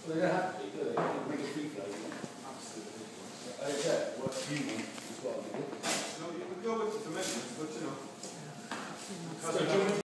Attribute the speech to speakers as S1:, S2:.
S1: Well, they don't have to be, do they? They can make a free flow.
S2: Absolutely.
S1: Okay, what you want as well, do you?
S2: No, you would go with the measurements, but you know.
S1: So